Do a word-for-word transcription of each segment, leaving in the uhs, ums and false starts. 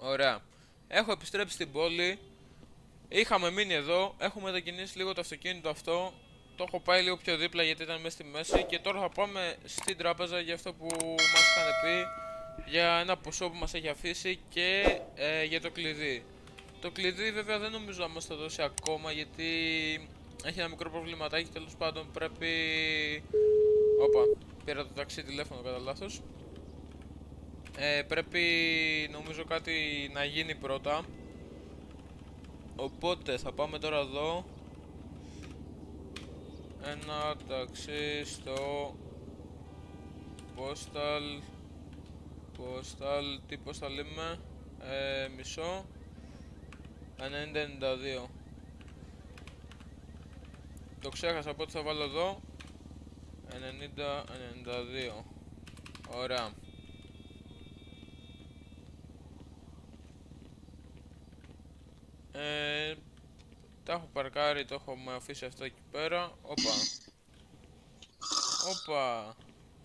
Ωραία. Έχω επιστρέψει στην πόλη. Είχαμε μείνει εδώ. Έχω μετακινήσει λίγο το αυτοκίνητο αυτό. Το έχω πάει λίγο πιο δίπλα γιατί ήταν μέσα στη μέση. Και τώρα θα πάμε στην τράπεζα για αυτό που μας είχαν πει. Για ένα ποσό που μας έχει αφήσει και ε, για το κλειδί. Το κλειδί βέβαια δεν νομίζω να μας το δώσει ακόμα γιατί έχει ένα μικρό προβληματάκι. Τέλος πάντων πρέπει... Όπα, πήρα το ταξί τηλέφωνο κατά λάθος. Ε, πρέπει νομίζω κάτι να γίνει πρώτα. Οπότε θα πάμε τώρα εδώ. Ένα ταξί στο Postal. Postal, τι postal λέμε, ε, μισό ενενήντα ενενήντα δύο. Το ξέχασα, οπότε θα βάλω εδώ ενενήντα ενενήντα δύο. Ωραία. Ε, τα έχω παρκάρει, το έχω με αφήσει αυτό εκεί πέρα. Όπα. Όπα.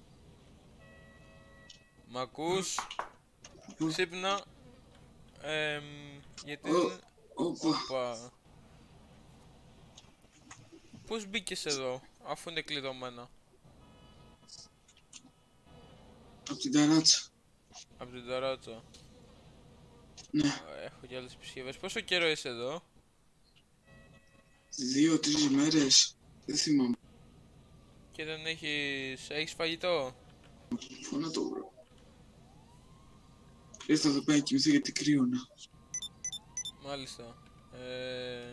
Μ' ακούς? Ξύπνα. Ε, γιατί... Όπα. Πώς μπήκες εδώ, αφού είναι κλειδωμένα? Απ' την ταράτσα. Απ' την ταράτσα. Ναι. Έχω και άλλες επισκευές. Πόσο καιρό είσαι εδώ? Δύο-τρεις μέρες. Δεν θυμάμαι. Και δεν έχεις... έχεις φαγητό? Πού να το βρω. Ήρθα εδώ πέρα να κοιμηθώ γιατί κρύωνα. Μάλιστα. Ε...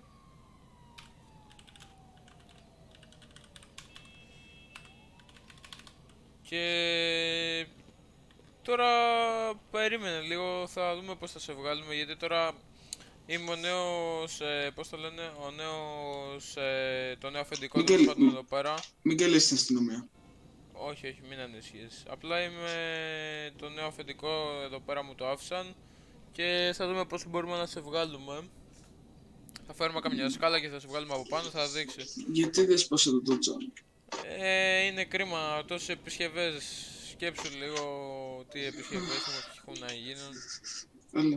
Και... Τώρα περίμενε λίγο, θα δούμε πώς θα σε βγάλουμε γιατί τώρα είμαι ο νέος, ε, πώς το λένε, ο νέος, ε, το νέο αφεντικό του πάντων εδώ πέρα. Μην καλέσεις την αστυνομία. Όχι, όχι, μην ανησυχείς. Απλά είμαι το νέο αφεντικό εδώ πέρα, μου το άφησαν και θα δούμε πώς μπορούμε να σε βγάλουμε. Θα φέρουμε καμιά σκάλα και θα σε βγάλουμε από πάνω, θα δείξει. Γιατί δεν σπάσα το τότσο? Ε, είναι κρίμα, τόσες επισκευές. Σκέψου λίγο τι επισκευές έχουν να γίνουν. Έλα.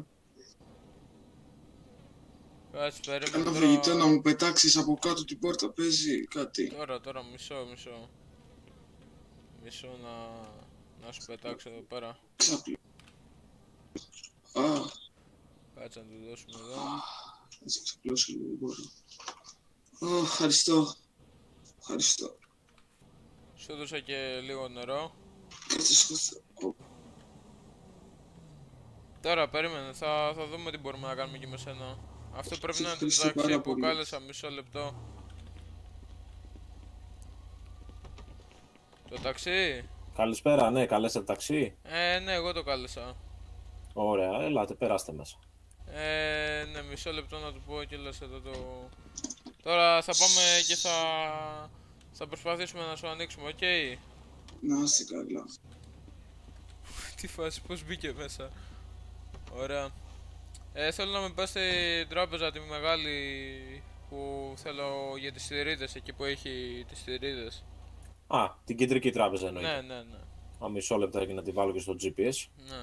Κάτσε, περίμενε Ένα τώρα... φαγητό να μου πετάξεις από κάτω την πόρτα, παίζει κάτι. Τώρα, τώρα, μισό, μισό. Μισό να... να σου πετάξω εδώ πέρα. Ξάπλω. Α. Κάτσε να του δώσουμε εδώ. Θα σε ξαπλώσω λίγο, δεν μπορώ. Ω, ευχαριστώ. Ευχαριστώ. Σου έδωσα και λίγο νερό. Κάτσε σκοτώ. Τώρα, περίμενε, θα, θα δούμε τι μπορούμε να κάνουμε και με σένα. Αυτό πρέπει να είναι το ταξί που κάλεσα, μισό λεπτό. Το ταξί? Καλησπέρα, ναι, καλέσατε ταξί. Ε, ναι, εγώ το κάλεσα. Ωραία, ελάτε, περάστε μέσα. Ε, ναι, μισό λεπτό να του πω κιόλας εδώ το... Τώρα θα πάμε και θα... θα προσπαθήσουμε να σου ανοίξουμε, οκ? Okay? Να είστε καλά. Τι φάση, πώς μπήκε μέσα. Ωραία. Ε, θέλω να με πας στην τράπεζα τη μεγάλη που θέλω για τις θηρίδες, εκεί που έχει τις θηρίδες. Α, την κεντρική τράπεζα εννοείται. Ναι, ναι, ναι. Α, μισό λεπτάκι να τη βάλω και στο τζι πι ες. Ναι.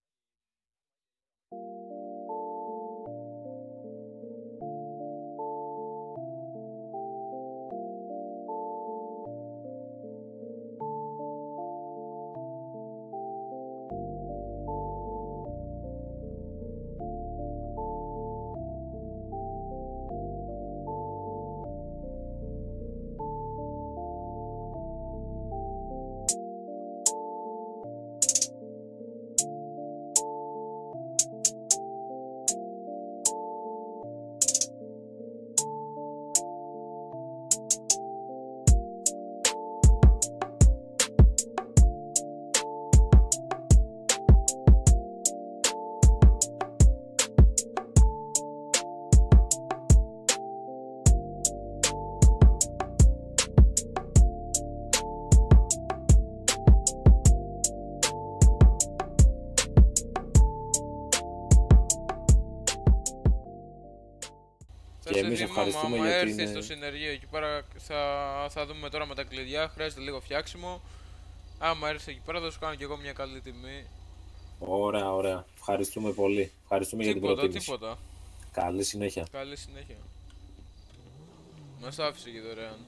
Και εμείς ευχαριστούμε άμα γιατί έρθει είναι... στο συνεργείο εκεί πέρα θα, θα δούμε τώρα με τα κλειδιά, χρειάζεται λίγο φτιάξιμο. Άμα έρθει εκεί πέρα θα σου κάνω και εγώ μια καλή τιμή. Ωραία, ωραία. Ευχαριστούμε πολύ. Ευχαριστούμε για την Τίποτα, προτίμηση. τίποτα. Καλή συνέχεια. Καλή συνέχεια. Μας άφησε και δωρεάν.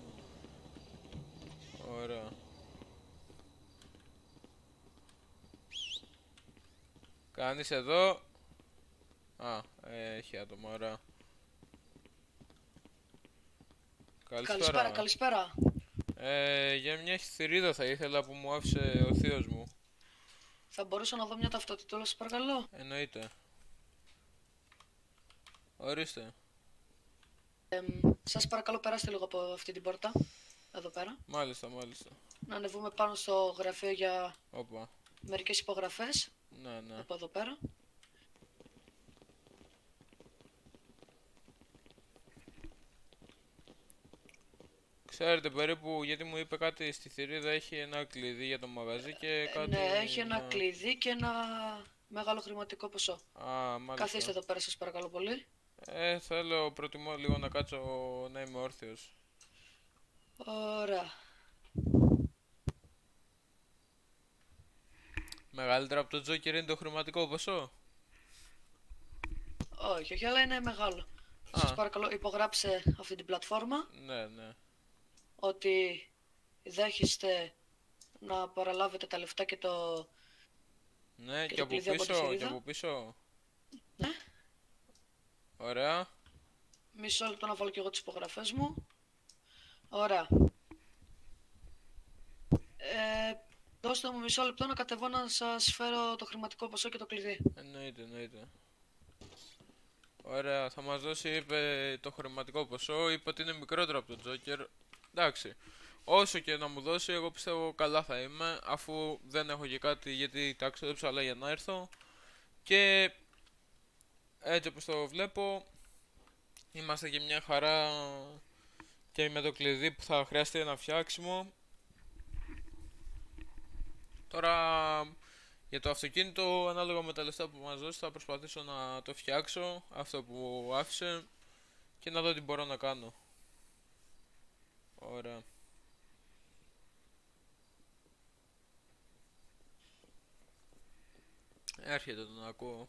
Ωραία. Κανείς εδώ. Α, ε, έχει άτομα, ωραία. Καλησπέρα. Καλησπέρα, καλησπέρα. Ε, για μια θηρίδα θα ήθελα που μου άφησε ο θείος μου. Θα μπορούσα να δω μια ταυτότητα, σας παρακαλώ. Εννοείται. Ορίστε. Ε, σας παρακαλώ, περάστε λίγο από αυτή την πόρτα. Εδώ πέρα. Μάλιστα, μάλιστα. Να ανεβούμε πάνω στο γραφείο για Όπα. μερικές υπογραφές. Ναι, ναι. Από εδώ πέρα. Ξέρετε περίπου, γιατί μου είπε κάτι στη θηρίδα, έχει ένα κλειδί για το μαγαζί και Ε, κάτι... ναι, έχει ένα να- κλειδί και ένα μεγάλο χρηματικό ποσό. Α, μάλιστα. Καθίστε εδώ πέρα, σας παρακαλώ πολύ. Ε, θέλω, προτιμώ λίγο να κάτσω να είμαι όρθιος. Ωραία. Μεγαλύτερο από το Τζόκερ είναι το χρηματικό ποσό. Όχι, όχι, αλλά είναι μεγάλο. Α. Σας παρακαλώ, υπογράψτε αυτή την πλατφόρμα Ναι, ναι. ότι δέχεστε να παραλάβετε τα λεφτά και το... Ναι, Και και το από κλειδί από τη πίσω, και θηρίδα. από πίσω. Ναι. Ωραία. Μισό λεπτό να βάλω και εγώ τις υπογραφές μου. Ωραία. Ε, δώστε μου μισό λεπτό να κατεβώ να σας φέρω το χρηματικό ποσό και το κλειδί. Εννοείται, εννοείται. Ωραία, θα μας δώσει, είπε, το χρηματικό ποσό, είπε ότι είναι μικρότερο από τον Τζόκερ. Εντάξει, όσο και να μου δώσει, εγώ πιστεύω καλά θα είμαι, αφού δεν έχω και κάτι, γιατί τα ξόδεψα αλλά για να έρθω. Και έτσι όπως το βλέπω, είμαστε και μια χαρά και με το κλειδί που θα χρειαστεί ένα φτιάξιμο. Τώρα για το αυτοκίνητο, ανάλογα με τα λεφτά που μας δώσει, θα προσπαθήσω να το φτιάξω, αυτό που άφησε, και να δω τι μπορώ να κάνω. Ωραία. Έρχεται, τον ακούω.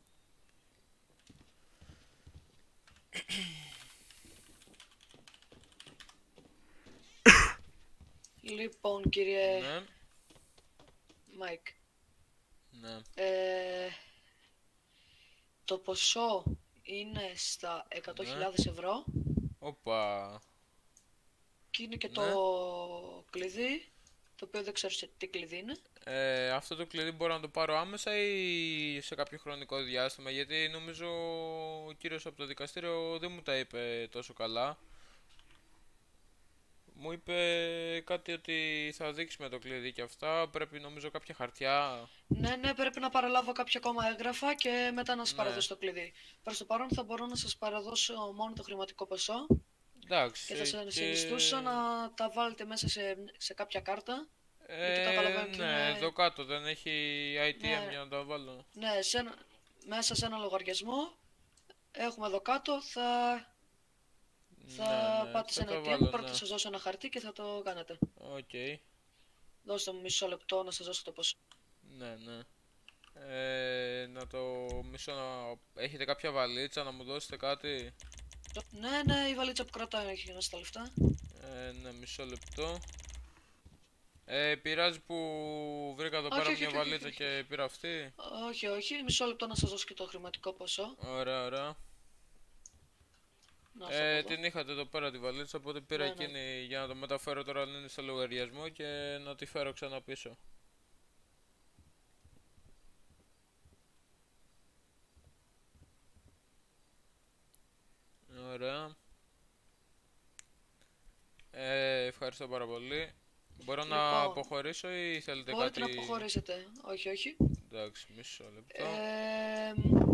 Λοιπόν, κύριε Ναι, Μάικ, ναι. ε, το ποσό είναι στα εκατό χιλιάδες ευρώ Όπα. και είναι και Ναι. το κλειδί, το οποίο δεν ξέρω σε τι κλειδί είναι. Ε, αυτό το κλειδί μπορώ να το πάρω άμεσα ή σε κάποιο χρονικό διάστημα, γιατί νομίζω ο κύριος από το δικαστήριο δεν μου τα είπε τόσο καλά. Μου είπε κάτι ότι θα δείξει με το κλειδί και αυτά, πρέπει νομίζω κάποια χαρτιά. Ναι, ναι, πρέπει να παραλάβω κάποια ακόμα έγγραφα και μετά να σας Ναι. παραδώσω το κλειδί. Προς το παρόν θα μπορώ να σας παραδώσω μόνο το χρηματικό ποσό Εντάξει. και θα σας και- συνιστούσα να τα βάλετε μέσα σε, σε κάποια κάρτα. Ε, γιατί καταλαβαίνω ότι ναι, είναι- εδώ κάτω δεν έχει έι τι εμ Ναι. για να τα βάλω. Ναι, σε ένα- μέσα σε ένα λογαριασμό έχουμε εδώ κάτω, θα, θα Ναι, ναι, πάτε σε θα ένα τα έι τι εμ, βάλω, πρώτα ναι. θα σας δώσω ένα χαρτί και θα το κάνετε. Οκ. Δώστε μου μισό λεπτό να σας δώσω το ποσό. Ναι, ναι. Ε, να το μισό να... Έχετε κάποια βαλίτσα να μου δώσετε κάτι? Ναι, ναι, η βαλίτσα που κρατάω έχει μέσα τα λεφτά. Ε, ναι, μισό λεπτό. Ε, πειράζει που βρήκα εδώ Όχι, πέρα όχι, μια όχι, όχι, βαλίτσα όχι, και πήρα αυτή. Όχι, όχι, μισό λεπτό να σας δώσω και το χρηματικό ποσό. Ωραία, ωραία. Να σας Ε, το δω. την είχατε εδώ πέρα τη βαλίτσα, οπότε πήρα Ναι, ναι. εκείνη για να το μεταφέρω τώρα αν είναι στο λογαριασμό και να τη φέρω ξανά πίσω. Ωραία. Ε, ευχαριστώ πάρα πολύ. Μπορώ να Λοιπόν, αποχωρήσω ή θέλετε Μπορείτε κάτι? να αποχωρήσετε. Όχι, όχι. Εντάξει, μισό λεπτό. Ε,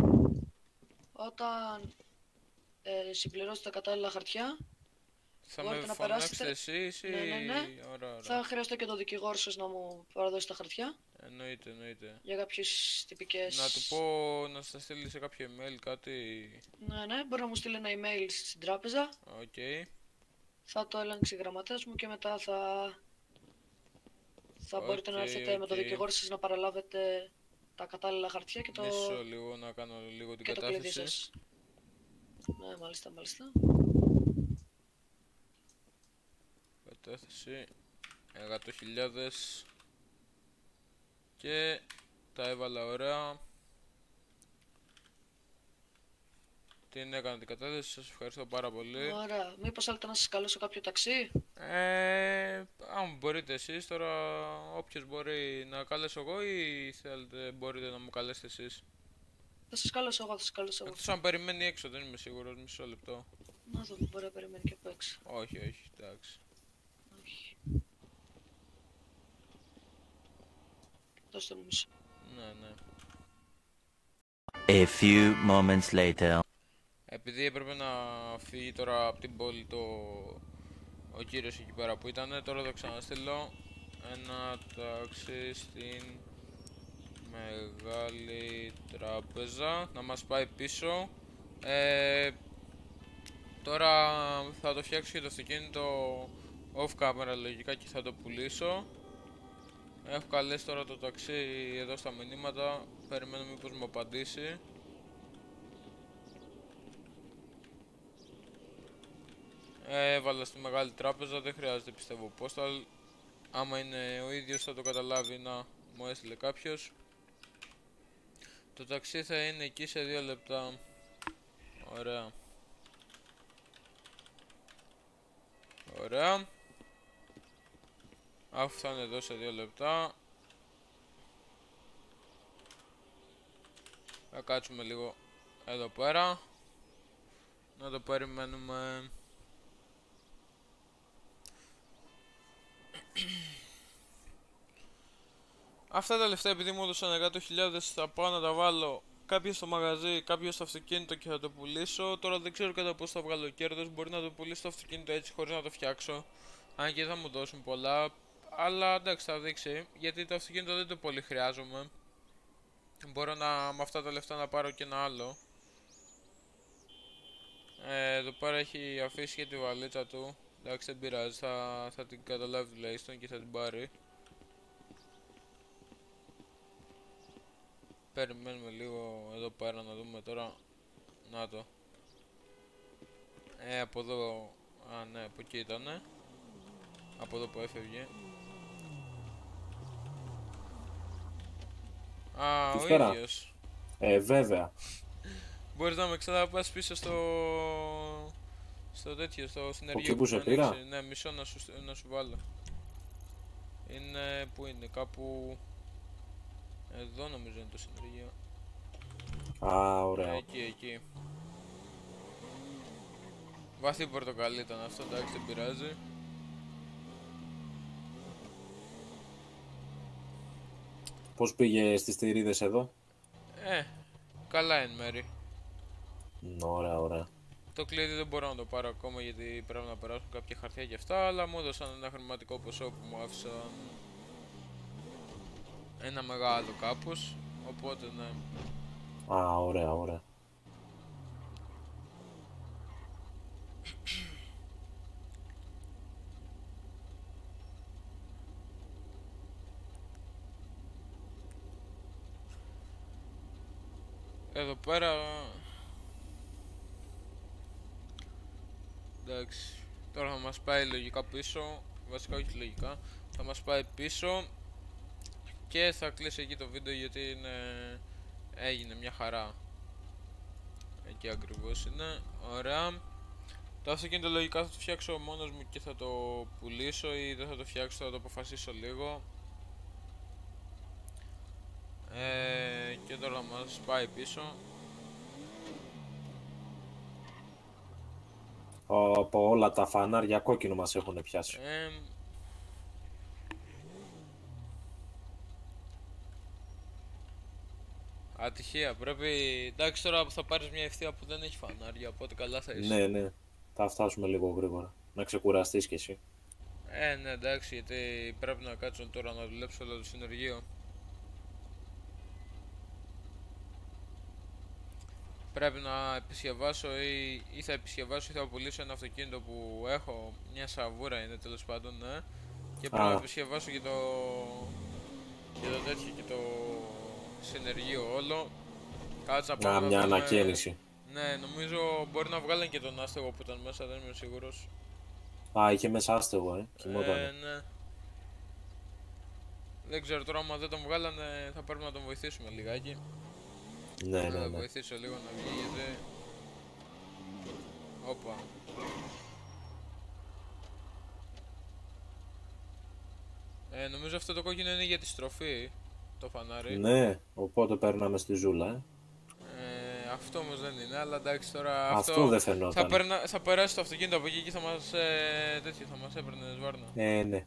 όταν ε, συμπληρώσετε τα κατάλληλα χαρτιά, Θα μπορείτε με να φωνάξετε περάσετε. εσείς ή... Ναι, ναι, ναι. Ωραία, ωραία. θα χρειαστώ και το δικηγόρο σας να μου παραδώσει τα χαρτιά Εννοείται, εννοείται. για κάποιες τυπικές... Να του πω να σας στείλει σε κάποιο email κάτι. Ναι, ναι, μπορεί να μου στείλει ένα email στην τράπεζα. Οκ. Θα το ελέγξει η γραμματέας μου και μετά θα... Θα μπορείτε να Οκ, έρθετε με το οκ. δικηγόρο σας να παραλάβετε τα κατάλληλα χαρτιά και το... Μισό λίγο να κάνω λίγο την και το κλειδί κατάθεση. σας. Ναι, μάλιστα, μάλιστα. Κατάθεση εκατό χιλιάδες και τα έβαλα ωραία. Την έκανα την κατάθεση, σας ευχαριστώ πάρα πολύ. Ωραία. Μήπως θέλετε να σας καλέσω κάποιο ταξί? Ε, αν μπορείτε εσείς τώρα, όποιος μπορεί να καλέσω εγώ ή θέλετε μπορείτε να μου καλέσετε εσείς. Θα σας καλέσω εγώ, θα σας καλέσω εγώ. Εκτός αν περιμένει έξω, δεν είμαι σίγουρος, μισό λεπτό. Να δούμε, μπορεί να περιμένει και από έξω. Όχι, όχι, εντάξει. Όχι. Δώστε μου μισό. Ναι, ναι. A few moments later. Επειδή έπρεπε να φύγει τώρα από την πόλη το... ο κύριος εκεί πέρα που ήταν, τώρα θα ξαναστείλω ένα ταξί στην Μεγάλη Τράπεζα να μας πάει πίσω. Ε, τώρα θα το φτιάξω και το αυτοκίνητο off camera λογικά και θα το πουλήσω. Έχω καλέσει τώρα το ταξί εδώ στα μηνύματα, περιμένω μήπως μου απαντήσει. Ε, έβαλα στη Μεγάλη Τράπεζα, δεν χρειάζεται πιστεύω postal. Άμα είναι ο ίδιος θα το καταλάβει, να μου έστειλε κάποιος. Το ταξί θα είναι εκεί σε δύο λεπτά. Ωραία. Ωραία. Αφού θα είναι εδώ σε δύο λεπτά, θα κάτσουμε λίγο εδώ πέρα να το περιμένουμε. Αυτά τα λεφτά επειδή μου έδωσαν εκατό χιλιάδες θα πάω να τα βάλω κάποιο στο μαγαζί, κάποιο στο αυτοκίνητο και θα το πουλήσω. Τώρα δεν ξέρω κατά πώς θα βγάλω κέρδος, μπορεί να το πουλήσω το αυτοκίνητο έτσι χωρίς να το φτιάξω. Αν και θα μου δώσουν πολλά, αλλά εντάξει θα δείξει, γιατί το αυτοκίνητο δεν το πολύ χρειάζομαι. Μπορώ να με αυτά τα λεφτά να πάρω και ένα άλλο. Ε, εδώ πέρα έχει αφήσει και τη βαλίτσα του. Εντάξει δεν πειράζει, θα, θα την καταλάβει τουλάχιστον και θα την πάρει. Περιμένουμε λίγο εδώ πέρα να δούμε τώρα. Να το. Ε, από εδώ. Α, ναι, από εκεί ήτανε. Από εδώ που έφευγε. Α, ο Ύστερα. ίδιος. Ε, βέβαια. Μπορείς να με ξαναπάς πίσω στο... στο τέτοιο, στο συνεργείο εκεί που σε μου πήρα? άνοιξε. Ναι, μισό να σου, να σου βάλω. Είναι, πού είναι, κάπου... Εδώ νομίζω είναι το συνεργείο. Α, ωραία. Εκεί, εκεί. Βαθύ πορτοκαλί ήταν αυτό, εντάξει δεν πειράζει. Πώς πήγε στις θηρίδες εδώ? Ε, καλά εν μέρη. Μ, Ωραία, ωραία. Το κλειδί δεν μπορώ να το πάρω ακόμα γιατί πρέπει να περάσουν κάποια χαρτιά και αυτά, αλλά μου έδωσαν ένα χρηματικό ποσό που μου άφησαν ένα μεγάλο κάπως, οπότε ναι. Α, ωραία, ωραία. Εδώ πέρα... Εντάξει, τώρα θα μας πάει λογικά πίσω, βασικά όχι λογικά, θα μας πάει πίσω και θα κλείσει εκεί το βίντεο γιατί είναι... έγινε μια χαρά. Εκεί ακριβώς είναι, ωραία. Το αυτοκίνητο λογικά θα το φτιάξω μόνος μου και θα το πουλήσω ή δεν θα το φτιάξω, θα το αποφασίσω λίγο. Ε, και τώρα μας πάει πίσω. Από όλα τα φανάρια κόκκινο μας έχουν πιάσει. Ε, ατυχία, πρέπει... Εντάξει τώρα θα πάρεις μια ευθεία που δεν έχει φανάρια, οπότε καλά θα είσαι. Ναι, ναι. Θα φτάσουμε λίγο γρήγορα. Να ξεκουραστείς κι εσύ. Ε, ναι εντάξει, γιατί πρέπει να κάτσω τώρα να δουλέψω όλο το συνεργείο. Πρέπει να επισκευάσω ή, ή θα επισκευάσω ή θα πουλήσω ένα αυτοκίνητο που έχω, μια σαβούρα είναι τέλος πάντων, ναι. Και πρέπει Α. να επισκευάσω και το... και το τέτοιο και το... συνεργείο όλο. Κάτσα Να, πάμε να μια δούμε. ανακαίνιση. Ναι, νομίζω μπορεί να βγάλουν και τον άστεγο που ήταν μέσα, δεν είμαι σίγουρος. Α, είχε μέσα άστεγο, ε. Κοιμότανε. Ε, ναι. Δεν ξέρω τώρα, άμα δεν τον βγάλανε θα πρέπει να τον βοηθήσουμε λιγάκι. Ναι, Να ναι, τον ναι. βοηθήσω λίγο να βγει γιατί... Όπα. Ε, νομίζω αυτό το κόκκινο είναι για τη στροφή, το φανάρι. Ναι, οπότε παίρναμε στη ζούλα, ε. Ε, αυτό όμως δεν είναι, αλλά εντάξει τώρα αυτό, Αυτό δεν θα, φαινόταν. περνα, θα περάσει το αυτοκίνητο από εκεί και θα μας, ε, τέτοιο, θα μας έπαιρνε σβάρνα. Ε, ναι.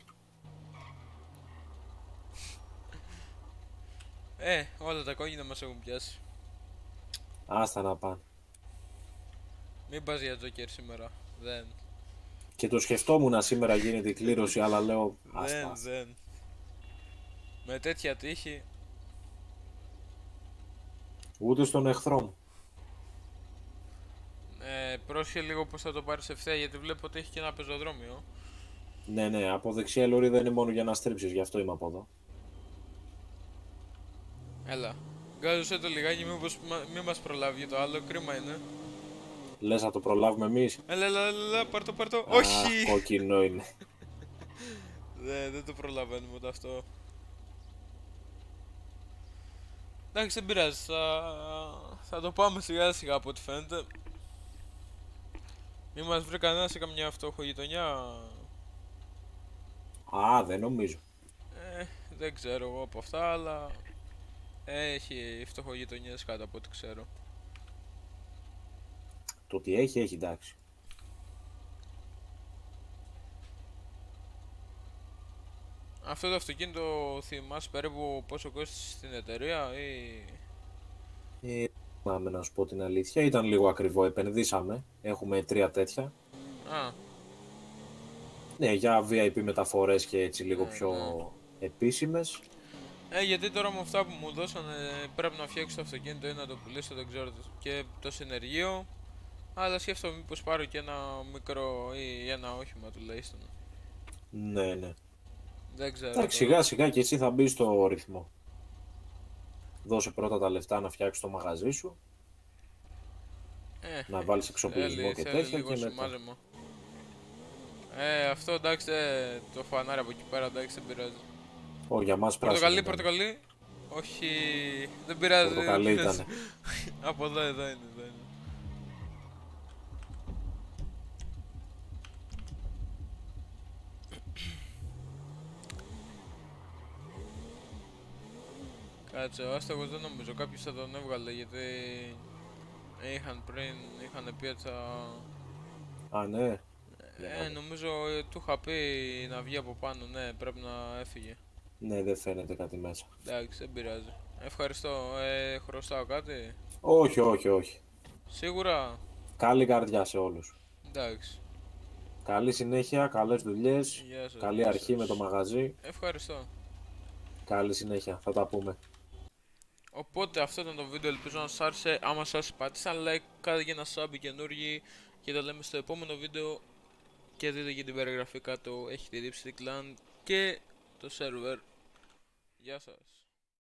Ε, όλα τα κόκκινα μας έχουν πιάσει. Άστα να πάνε. Μην πας για τζόκερ σήμερα, δεν. Και το σκεφτόμουν να σήμερα γίνεται η κλήρωση, αλλά λέω άστα. Δεν, άστα. δεν. Με τέτοια τύχη. Ούτε στον εχθρό μου. Ε, πρόσχε λίγο πως θα το πάρεις ευθεία γιατί βλέπω ότι έχει και ένα πεζοδρόμιο. Ναι, ναι, από δεξιά λωρίδα είναι μόνο για να στρίψεις, γι' αυτό είμαι από εδώ. Έλα. Γκάζωσέ το λιγάκι, μήπως μα- μη μας προλάβει το άλλο, κρίμα είναι. Λες να το προλάβουμε εμείς. Έλα, έλα, έλα, έλα, πάρ' το, πάρ' το. Α, Όχι! κόκκινο είναι. Δε, δεν το προλαβαίνουμε ούτε αυτό. Εντάξει, δεν πειράζει, θα... θα το πάμε σιγά σιγά από ό,τι φαίνεται. Μη μας βρει κανένα σε καμιά φτωχογειτονιά. Α, δεν νομίζω. Ε, δεν ξέρω εγώ από αυτά, αλλά... Έχει φτωχογειτονιές κάτω από ό,τι ξέρω. Το ότι έχει, έχει, εντάξει. Αυτό το αυτοκίνητο θυμάσαι περίπου πόσο κόστησε στην εταιρεία ή... Ε, Πάμε να σου πω την αλήθεια. Ήταν λίγο ακριβό, επενδύσαμε. Έχουμε τρία τέτοια. Α, Ναι, για βι άι πι μεταφορές και έτσι λίγο Ναι, πιο ναι. επίσημες. ε, γιατί τώρα με αυτά που μου δώσανε πρέπει να φτιάξω το αυτοκίνητο ή να το πουλήσω, δεν ξέρω, και το συνεργείο. Αλλά σκέφτομαι μήπως πάρω και ένα μικρό ή ένα όχημα τουλάχιστον. Ναι, ναι. Δεν ξέρω. Εντάξει, τώρα. σιγά σιγά και εσύ θα μπει στο ρυθμό. Δώσε πρώτα τα λεφτά να φτιάξεις το μαγαζί σου, Ε, να βάλεις εξοπλισμό θέλει, και θέλει τέτοια λίγο και μετά. σημάζεμα. Ε, αυτό εντάξει, ε, το φανάρι από εκεί πέρα εντάξει, δεν πειράζει. Ω, για μας πράσινο Πορτοκαλί, ήταν. πορτοκαλί. Όχι, δεν πειράζει. Πορτοκαλί δεν πειράζει. ήτανε. Από εδώ, εδώ είναι, εδώ είναι. Κάτσε, ο άστεγος δεν νομίζω, κάποιος θα τον έβγαλε γιατί είχαν πριν, είχαν πει ότι θα... Α, ναι. Ε, νομίζω ε, του είχα πει να βγει από πάνω, ναι, πρέπει να έφυγε. Ναι, δεν φαίνεται κάτι μέσα. Εντάξει, δεν πειράζει. Ευχαριστώ, ε, χρωστάω κάτι. Όχι, όχι, όχι. Σίγουρα, Καλή καρδιά σε όλους. εντάξει. Καλή συνέχεια, καλές δουλειές. Γεια σας, Καλή γεια αρχή σας. με το μαγαζί. Ευχαριστώ. Καλή συνέχεια, θα τα πούμε. Οπότε αυτό ήταν το βίντεο, ελπίζω να σας άρεσε. Άμα σας πατήσα like, κάντε και ένα sub καινούργοι και τα λέμε στο επόμενο βίντεο. Και δείτε και την περιγραφή κάτω, έχει τη Deep Clan και το server. Γεια σας.